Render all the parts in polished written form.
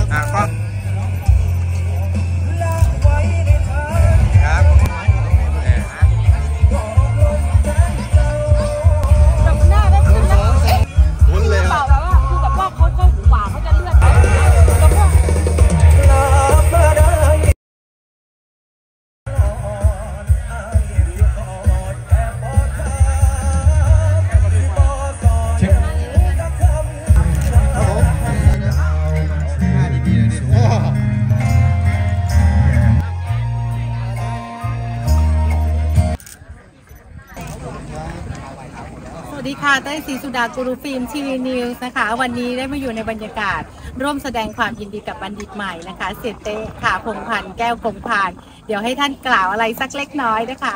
ก็สวัสดีค่ะเต้ยศรีสุดากูรูฟิล์มทีวีนิวส์นะคะวันนี้ได้มาอยู่ในบรรยากาศร่วมแสดงความยินดีกับบัณฑิตใหม่นะคะเสียเต้ค่ะพงษ์พันธ์แก้วพงษ์พันธ์เดี๋ยวให้ท่านกล่าวอะไรสักเล็กน้อยนะคะ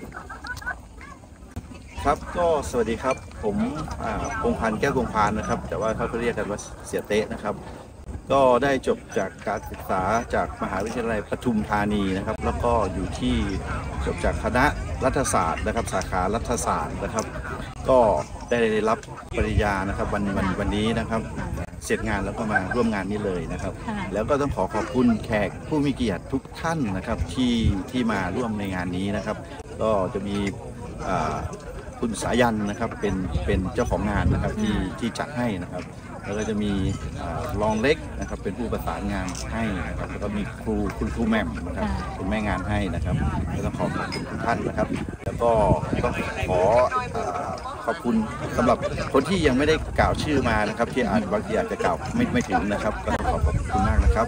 ครับก็สวัสดีครับผมพงษ์พันธ์แก้วพงษ์พันธ์นะครับแต่ว่าเขาเรียกกันว่าเสียเต้นะครับก็ได้จบจากการศึกษาจากมหาวิทยาลัยปทุมธานีนะครับแล้วก็อยู่ที่จบจากคณะรัฐศาสตร์นะครับสาขารัฐศาสตร์นะครับก็ได้รับปริญญานะครับวันนี้นะครับเสร็จงานแล้วก็มาร่วมงานนี้เลยนะครับแล้วก็ต้องขอบคุณแขกผู้มีเกียรติทุกท่านนะครับที่มาร่วมในงานนี้นะครับก็จะมีคุณสายันนะครับเป็นเจ้าของงานนะครับที่จัดให้นะครับแล้วก็จะมีรองเล็กนะครับเป็นผู้ประสานงานให้นะครับแล้วก็มีคุณครูแม่มนะครับเป็นแม่งานให้นะครับก็ต้องขอบคุณทุกท่านนะครับแล้วก็ต้องขอบคุณสำหรับคนที่ยังไม่ได้กล่าวชื่อมานะครับที่บางทีอาจจะกล่าวไม่ถึงนะครับก็ต้องขอบคุณมากนะครับ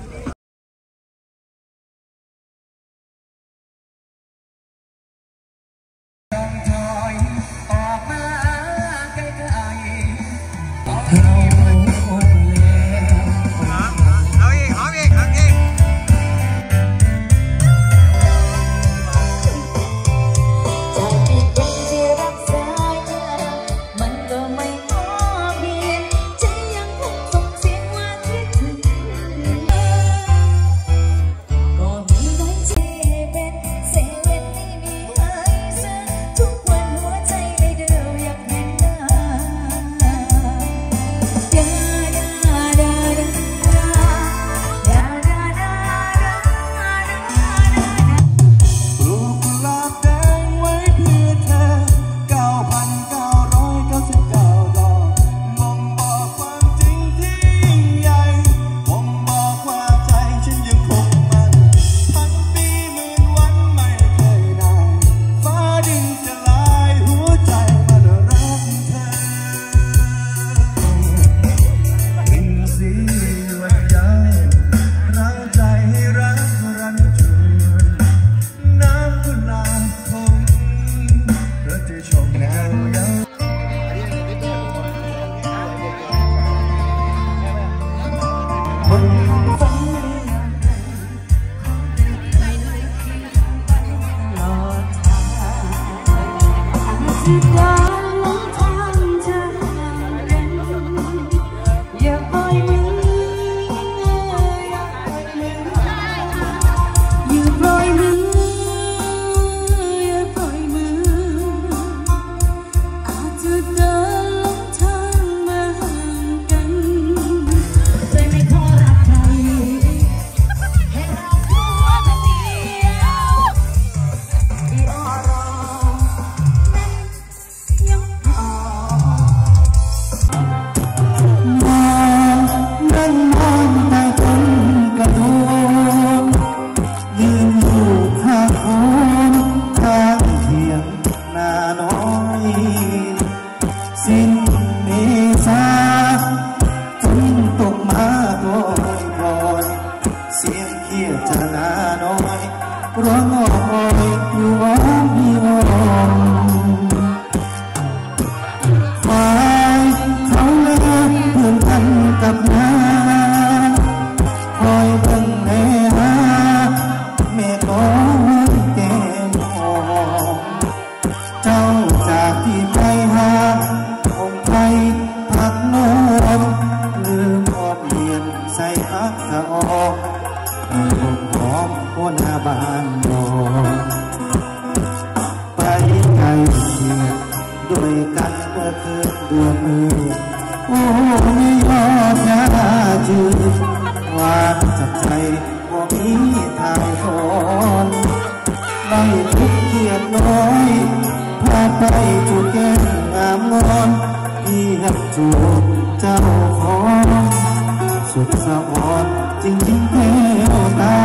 โอ้ไม่ยอมยาจืดหวานจับใจบ่มีทายทอนได้ทุกเกียรติน้อยพาไปจูบแก้มงามงอนที่หักจูบเจ้าของสุดสะอ่อนจริงๆแก้วตา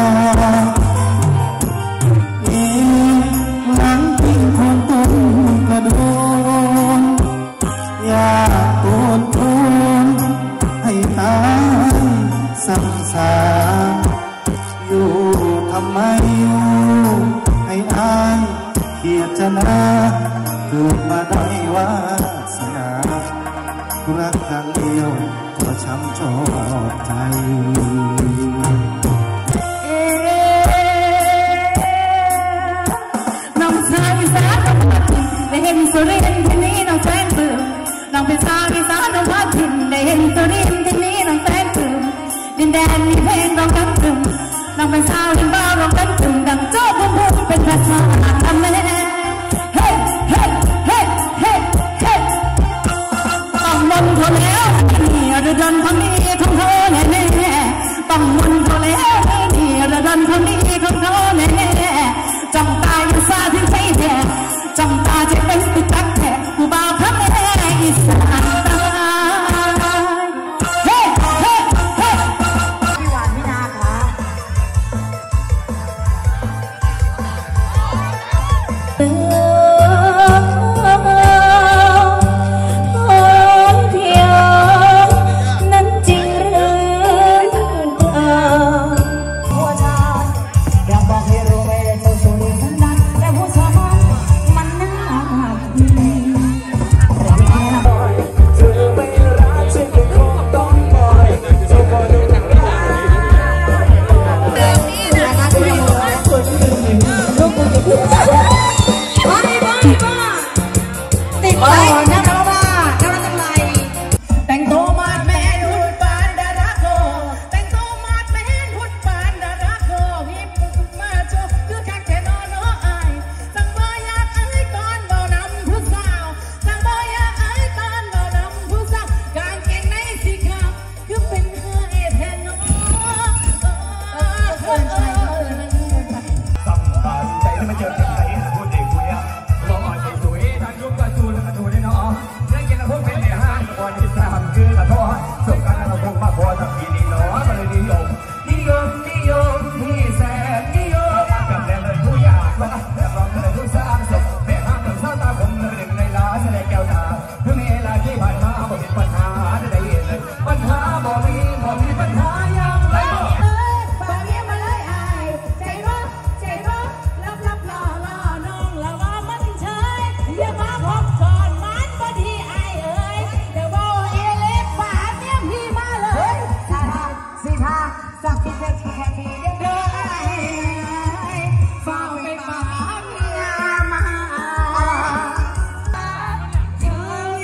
หลังทิ้งคนต้นกระโดนอยากโอนโอนให้ตายซ้ำซากอยู่ทำไมอยู่ให้อายเกียรตินาเกิดมาได้วาสนารักกันเดียวก็ช้ำชอบใจน้องชายสาวได้เห็นสุรินทร์ที่นี้น้องแฟนปลื้มน้องเป็นสาวที่สาวน้องพัดถิ่นได้เห็นสุรินทร์ที่นี้น้องแฟนปลื้มดินแดนมีเพลงร้องกันตึมน้องเป็นสาวดินบ้าร้องกันตึมดังโจ้พุ่มพุ่มเป็นภาษาทำแม่เฮ้เฮ้เฮ้เฮ้เฮ้ต้องมนต์เขาแล้วนี่ระดันคนนี้ของเขาแน่แน่ต้องมนต์เขาแล้วนี่ระดันคนนี้ของเขาแน่แน่จ้องตาอยู่ซาถึงใจแท้จ้องตาจะเป็นติดตักแท้ผู้บ่าวพระแม่อีสานตายเฮ้เฮ้เฮ้พี่หวานพี่นาค่ะนั้นจริงหรือหัวใจอยากบอกให้รู้ไว้เจ้าชู้สันดานแต่หัวใจมันน่าดีเธอไม่รักฉันก็คงต้องปล่อยเจ้าก็ดูทางร้ายลูกกูจะพูดบ้าติดต่อนะเพราะว่าเราทำไรแต่งตัวมาดแมนหุ่นปานดาราโกแต่งตัวมาดแมนหุ่นปานดาราโกฮิปมาโจคือคักแค่นอนน้ออายสั่งบ่อยากอายตอนบ่นำผู้สาวสั่งบ่อยากอายตอนบ่นำผู้สาวกางเกงในสีขาวคือเป็นเธอเอแทนน้องสบายใจที่มาเจอใครพูดเองคุยลองอ่อนใจสวยทางยุคกระจูนกระจูนได้เนาะเรื่องกินแล้วพวกเป็นเนี่ยห้างวันที่สามคือกระท้อสงการเราคงมาพอทำทีนี้เนาะก็เลยนิยมนิยมนิยมที่แสนนิยมกับแรงเลยผู้อยากว่าแต่ลองเลยผู้สร้างสุขแม่ห้างกับซาตาผมเลยหนึ่งในล้านแสดงแก้วตาเพื่อเมลาที่ผ่านมาบ่มีปัญหาได้เห็นเลยปัญหาบ่มีปัญหาอย่างไรบางทีมาเลยอายใจร้อนใจร้อนลับล่อน้องแล้วว่ามันเฉยอย่ามาพบก่อนมันบ่ดีอายเอ้ยเดี๋ยวบอกเอเล็กป่าเนี่ยพี่มาเลยท่าสิท่าสักทีเดียวแค่ทีเดียวเด้ออายเฝ้าไปป่าเมียมาเธอ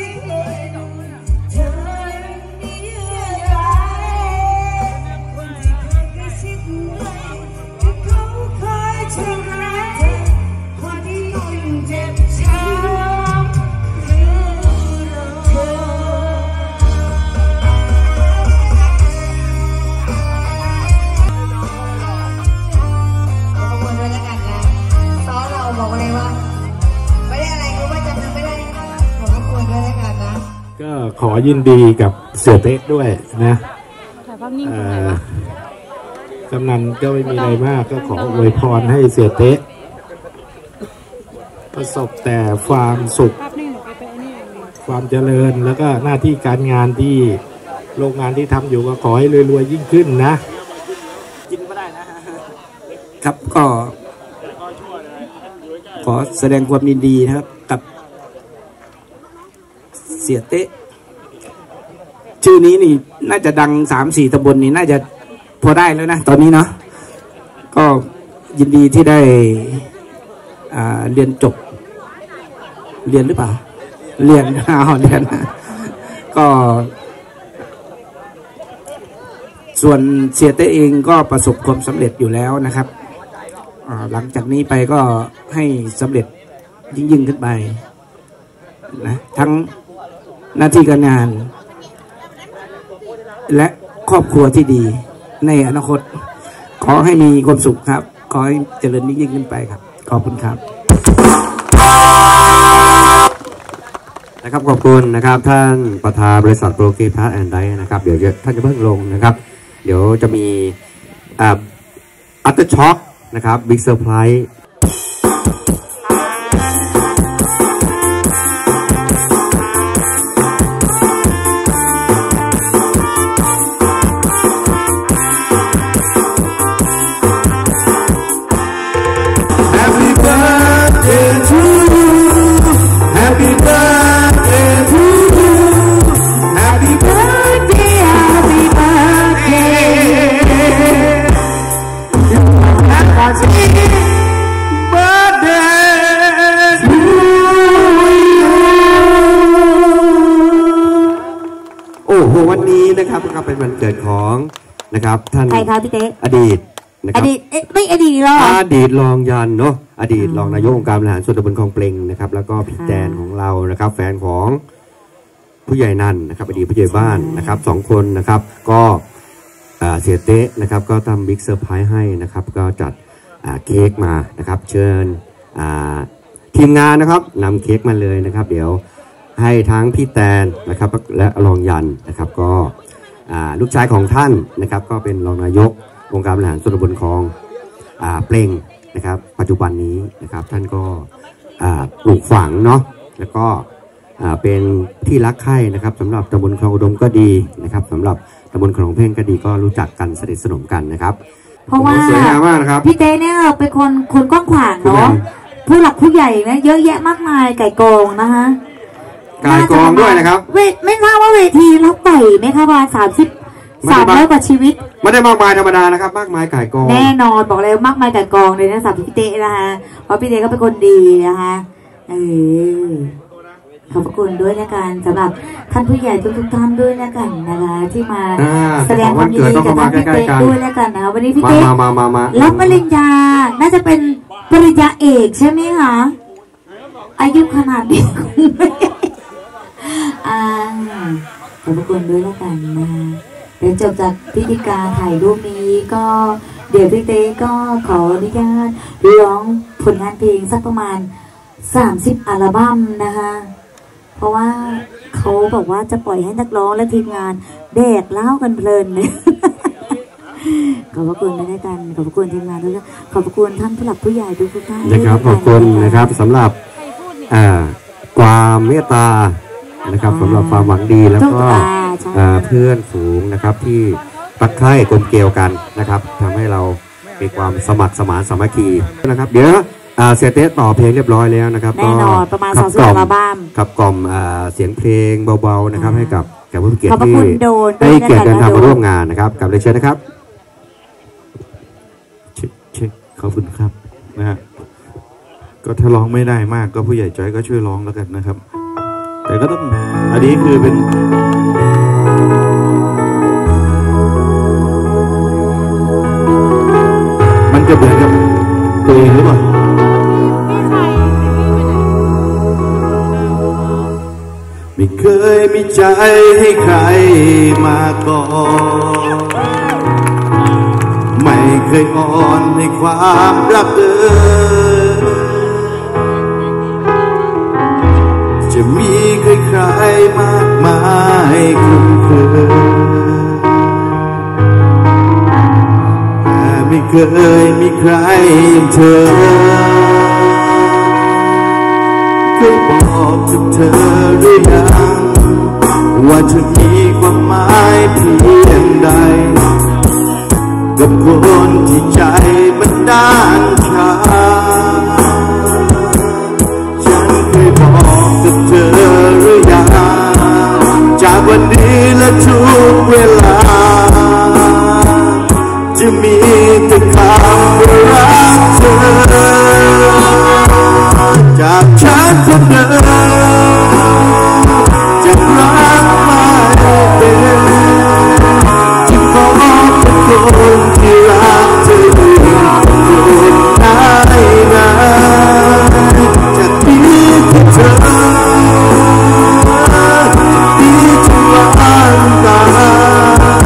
นี่เยื่อใยคนที่เคยกระซิบที่เขาเคยทำร้ายเธอคนที่ยิ่งเจ็บช้ำคือเธอขอบคุณด้วยแล้วกันนะซ้อเราบอกเลยว่าไม่ได้อะไรก็ว่าจำไม่ได้ขอบคุณด้วยแล้วกันนะก็ขอยินดีกับเสือเต๊ะด้วยนะกำนันก็ไม่มีอะไรมากก็ขออวยพรให้เสือเต๊ะประสบแต่ความสุขความเจริญแล้วก็หน้าที่การงานที่โรงงานที่ทำอยู่ก็ขอให้รวยๆยิ่งขึ้นนะกินก็ได้นะครับก็ขอแสดงความยินดีนะครับกับเสียเต๊ะชื่อนี้นี่น่าจะดัง 3-4 ตำบลนี่น่าจะพอได้แล้วนะตอนนี้เนาะก็ยินดีที่ได้เรียนจบเรียนหรือเปล่าเรียนเรียนก็ส่วนเสียเต้เองก็ประสบความสำเร็จอยู่แล้วนะครับหลังจากนี้ไปก็ให้สำเร็จยิ่งขึ้นไปนะทั้งหน้าที่การงานและครอบครัวที่ดีในอนาคตขอให้มีความสุขครับขอให้เจริญยิ่งขึ้นไปครับขอบคุณครับนะครับขอบคุณนะครับท่านประธานบริษัทโปรเกพาร์ทแอนด์ไดนะครับเดี๋ยวท่านจะเพิ่งลงนะครับเดี๋ยวจะมีอัตเตอร์ช็อคนะครับบิ๊กเซอร์ไพรส์ วันนี้นะครับก็เป็นวันเกิดของนะครับท่านใครคะพี่เต้อดีตนะครับอดีตไม่อดีตหรออดีตรองยันเนาะอดีตรองนายกองค์การบริหารส่วนตำบลคลองเปล่งนะครับแล้วก็พี่แตนของเรานะครับแฟนของผู้ใหญ่นันนะครับอดีตผู้ใหญ่บ้านนะครับ2 คนนะครับก็เสียเต้นะครับก็ทำบิ๊กเซอร์ไพรส์ให้นะครับก็จัดเค้กมานะครับเชิญทีมงานนะครับนำเค้กมาเลยนะครับเดี๋ยวให้ทั้งพี่แตนนะครับและรองยันนะครับก็ลูกชายของท่านนะครับก็เป็นรองนายกองค์การบริหารส่วนตำบลคลองเปล่งนะครับปัจจุบันนี้นะครับท่านก็ปลูกฝังเนาะแล้วก็เป็นที่รักใคร่นะครับสำหรับตำบลคลองอุดมก็ดีนะครับสำหรับตำบลคลองเพ่งก็ดีก็รู้จักกันสนิทสนมกันนะครับเพราะว่าพี่เต้เนี่ยเป็นคนกว้างขวางเนาะผู้หลักผู้ใหญ่นะเยอะแยะมากมายไก่กองนะคะไก่กองด้วยนะครับไม่ทราบว่าเวทีรับไก่ไหมคะว่า300 กว่าชีวิตไม่ได้มากมายธรรมดานะครับมากมายไก่กองแน่นอนบอกเลยมากมายไก่กองเลยนะสำหรับพี่เต้นะคะเพราะพี่เต้ก็เป็นคนดีนะคะขอบคุณด้วยนะกันสำหรับท่านผู้ใหญ่ทุกท่านด้วยนะกันนะคะที่มาแสดงความยินดีกับท่านพี่เต้ด้วยนะกันนะคะวันนี้พี่เต้รับปริญญาน่าจะเป็นปริญญาเอกใช่ไหมคะอายุขนาดนี้ขอบคุณด้วยแล้วกันนะเดี๋ยวจบจากพิธีการถ่ายรูปนี้ก็เดี๋ยวพี่เต้ก็ขออนุญาตร้องผลงานเพลงสักประมาณ30 อัลบั้มนะคะเพราะว่าเขาบอกว่าจะปล่อยให้นักร้องและทีมงานแดกเล่ากันเพลินเลยขอบคุณด้วยกันขอบคุณทีมงานด้วยขอบคุณท่านผู้หลักผู้ใหญ่ทุกท่านนะครับขอบคุณนะครับสำหรับความเมตตานะครับสำหรับความหวังดีแล้วก็เพื่อนฝูงนะครับที่รักใคร่กลมเกลียวกันนะครับทำให้เรามีความสมัครสมานสามัคคีนะครับเดี๋ยวเซตเตสต่อเพลงเรียบร้อยแล้วนะครับแน่นอนประมาณ20 อัลบั้มขับกล่อมเสียงเพลงเบาๆนะครับให้กับแขกผู้เกียรติที่ได้เกียรติเดินทางมาร่วมงานนะครับกับเลยเชิญนะครับเช็คขอบคุณครับนะฮะก็ถ้าร้องไม่ได้มากก็ผู้ใหญ่จอยก็ช่วยร้องแล้วกันนะครับแต่ก็ต้องอันนี้คือเป็นมันจะเหมือนกับตัวเองหรือเปล่าไม่เคยมีใจให้ใครมาก่อนไม่เคยอ่อนในความรักจะมีใครๆมากมายคุ้นเคยแต่ไม่เคยมีใครอย่างเธอเคยบอกกับเธอหรือยังว่าเธอมีความหมายเพียงใดกับคนที่ใจมันด้านชาฉันเคยบอกกับเธอหรือยังจากวันนี้และทุกเวลาจะมีแต่คำว่ารักเธอจากฉันคนเดิมจะรักไม่เป็นจะขอเป็นคนที่รักเธอคนได้ไหมจะดีที่เธอดีที่วางตา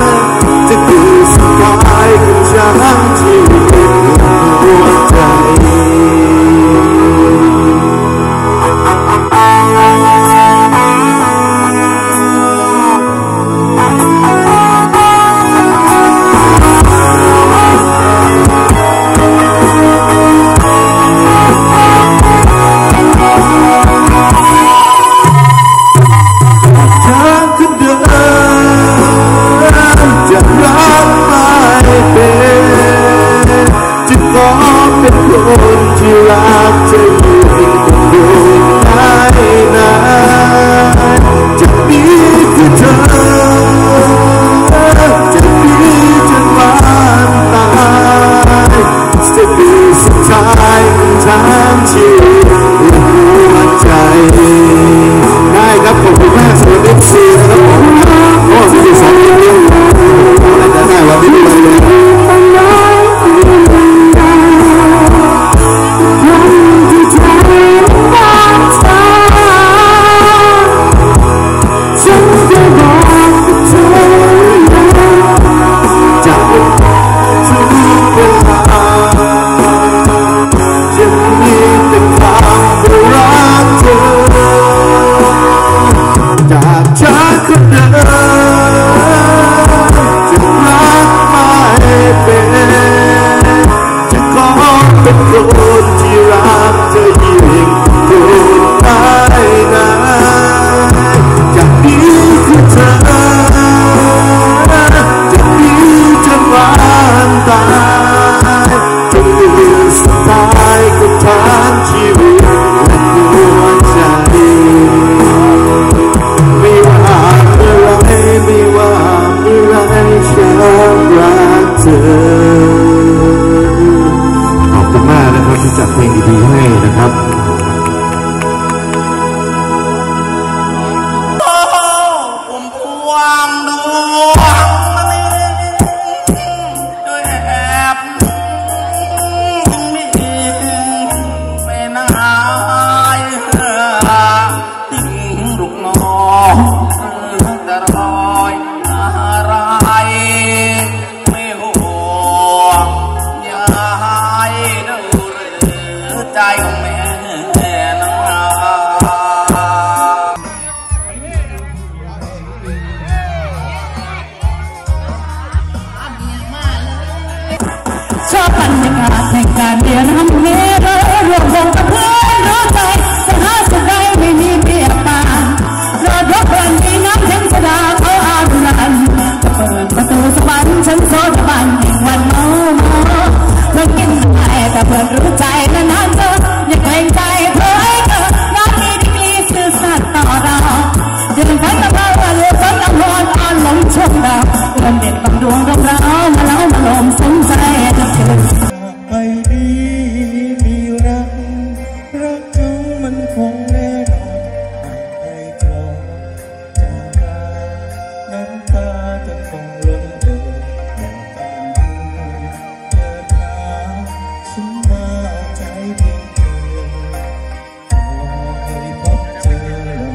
การเรียนรำเฮรรวมวงกับเพื่อนรู้ใจจะหาสุดใดไม่มีเพียบปานรอดรบวันที่น้ำเทมสดาเขาอารุณันจะเปิดประตูสวรรค์ฉันโซดาบันวันเมาเธอกินได้แต่เพื่อนรู้ใจนานๆเจออย่าเกรงใจเธอให้เธอรักมีดีกรีซื่อสัตย์ต่อเราเดินไปกับเราเรือฝนละหอนอ่อนลงช่วงดาวเดือนเด็ดบางดวงเรามาแล้วมาลมสนใจจะเกิดไปดีมีรักเขามันคงแน่นอนไปจอจากลาน้ำตาจะคงล้นเอ่ออย่างตามเดินทางฉันมาเอาใจเพียงเธอขอให้พบเจอแล้ว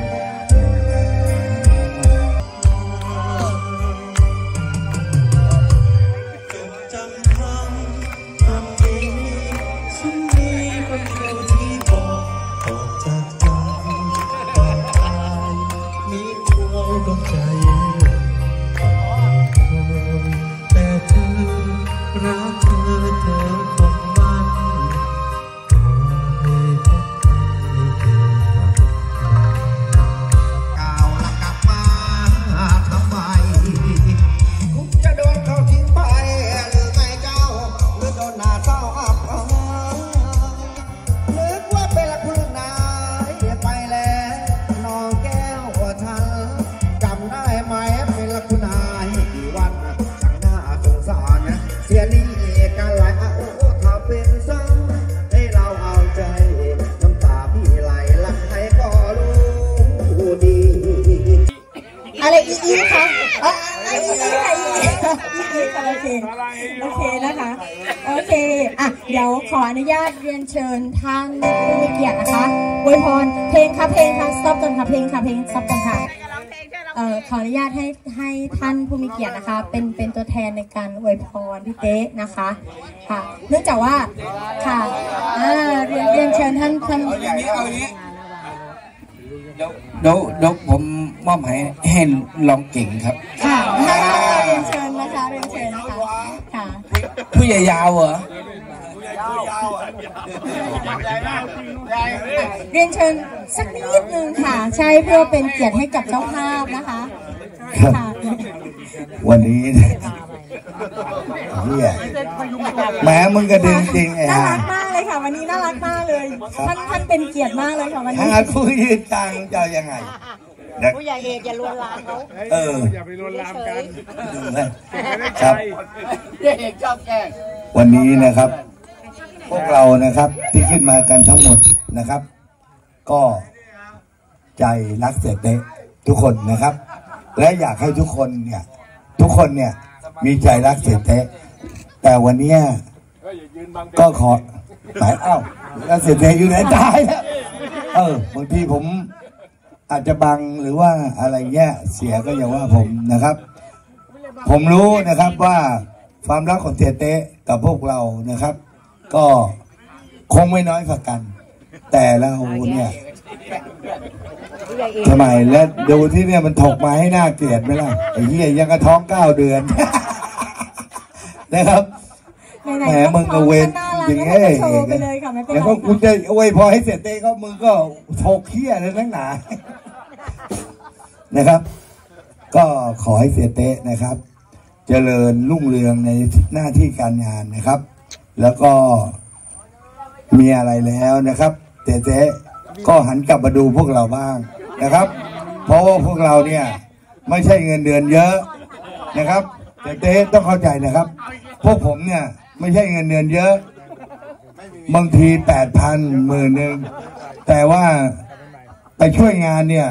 จำคำนี้ฉันมีคนเดียวที่บอกออกจากใจบอกตายมีตัวดวงใจแต่เธอรักเธอคงมันให้พบเธอก้าวละกลับมาทำไมจะโดนเขาทิ้งไปหรือไงเจ้าหรือโดนหน้าเศร้าอับนึกว่าเป็นละพึ่งนายไปแล้วน้องแก้วฉันจำได้ไหมเป็นละคุณนายกี่วันช่างน่าสงสารเสียนี่กันหลายโอ้ถ้าเป็นซ้ำให้เราเอาใจน้ำตาพี่ไหลรักใครก็รู้ดีอะไรอีคะอีค่ะโอเคนะคะโอเคอ่ะเดี๋ยวขออนุญาตเรียนเชิญท่านผู้มีเกียรตินะคะอวยพรเพลงค่ะสต็อปก่อนค่ะเพลงสต็อปก่อนค่ะขออนุญาตให้ท่านผู้มีเกียรตินะคะเป็นตัวแทนในการอวยพรพี่เต๊ะนะคะค่ะเนื่องจากว่าค่ะเรียนเชิญท่านเดี๋ยวผมมอบให้ลองเก่งครับค่ะเรียนเชิญนะคะค่ะผู้ใหญ่ยาวเหรอเรียนเชิญสักนิดนึงค่ะใช่เพื่อเป็นเกียรติให้กับเจ้าภาพนะคะค่ะวันนี้แหมมึงกระดึงจริงไอ้น่ารักมากเลยค่ะวันนี้น่ารักมากเลยท่านเป็นเกียรติมากเลยค่ะวันนี้คุยตังจะยังไงผู้ใหญ่เอกอย่าลวนลามเขาอย่าไปลวนลามกันครับเอกชอบแกล้งวันนี้นะครับพวกเรานะครับที่ขึ้นมากันทั้งหมดนะครับก็ใจรักเสียเต๊ะทุกคนนะครับและอยากให้ทุกคนเนี่ยมีใจรักเสียเต๊ะแต่วันนี้ก็ขอตายแล้วเสียเต๊ะอยู่ไหนตายแล้วบางทีผมอาจจะบังหรือว่าอะไรเงี้ยเสียก็อย่าว่าผมนะครับผมรู้นะครับว่าความรักของเสียเต๊ะกับพวกเรานะครับก็คงไม่น้อยกว่ากันแต่เราเนี่ยทำไมแล้วดูที่เนี่ยมันถกมาให้น่าเกลียดไหมล่ะไอ้เหี้ยยังกระท้อง9 เดือนนะครับแหมมึงก็เวนอย่างเงี้ยแล้วก็คุณจะอวยพอให้เสร็จเต้ก็มึงก็ถกเหี้ยเลยนักหนานะครับก็ขอให้เสียเต้นะครับเจริญรุ่งเรืองในหน้าที่การงานนะครับแล้วก็มีอะไรแล้วนะครับเต้ก็หันกลับมาดูพวกเราบ้างนะครับเพราะว่าพวกเราเนี่ยไม่ใช่เงินเดือนเยอะนะครับเต้ต้องเข้าใจนะครับพวกผมเนี่ยไม่ใช่เงินเดือนเยอะบางที 8,000 10,000แต่ว่าไปช่วยงานเนี่ย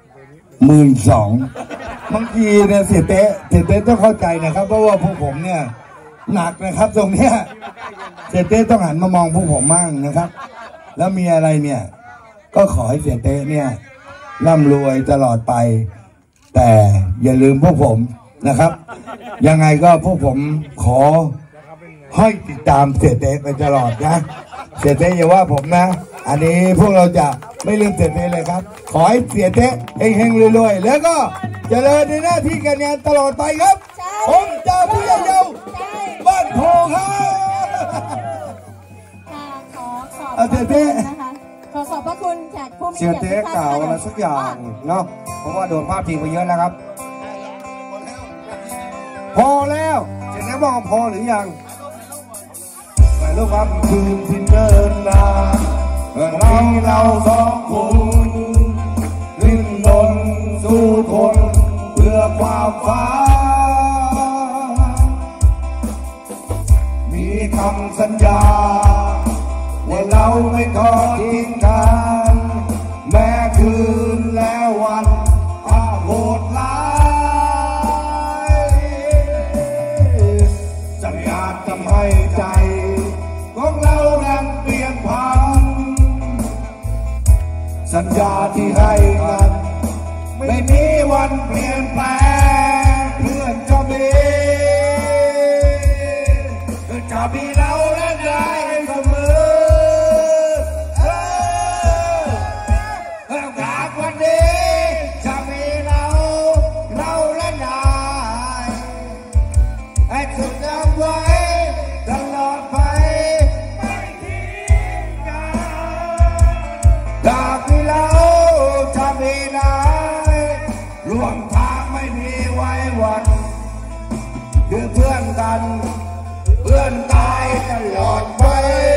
12,000บางทีเนี่ยเสียเต้ต้องเข้าใจนะครับเพราะว่าพวกผมเนี่ยหนักนะครับตรงเนี้ยเสียเต้ต้องหันมามองพวกผมมั่งนะครับแล้วมีอะไรเนี่ยก็ขอให้เสียเต้เนี่ยร่ำรวยตลอดไปแต่อย่าลืมพวกผมนะครับยังไงก็พวกผมขอให้ติดตามเสียเต้ไปตลอดนะเสียเต้อย่าว่าผมนะอันนี้พวกเราจะไม่ลืมเสียเต้เลยครับขอให้เสียเต้เฮงๆรวยๆแล้วก็เจริญในหน้าที่การงานตลอดไปครับผมจะผู้ใหญ่เยาว์บ้านโพครับเสียเต้นะคะขอขอบพระคุณแขกผู้มีเกียรติทุกท่านค่ะเสียเต้กล่าวอะไรสักอย่างเนาะเพราะว่าโดนพาดพิงไปเยอะแล้วครับพอแล้วเสร็จแล้วบอกพอหรือยังไปลูกครับคืนที่เดินนานเราสองคนลิ้นรนสู้ทนเพื่อความฝันมีคำสัญญาว่าเราไม่ทอดทิ้งกันแม้คืนและวันโหดร้ายจะอยากทำให้ใจของเรานั้นเปลี่ยนผันสัญญาที่ให้กันไม่มีวันเปลี่ยนแปลงเพื่อนจะมีเราและได้เสมอจากวันนี้จะมีเราและได้ให้สุดจำไว้ตลอดไปไม่ทิ้งกันจากที่เราจะมีได้ร่วมทางไม่มีไว้วันคือเพื่อนกันเพื่อนตายตลอดไป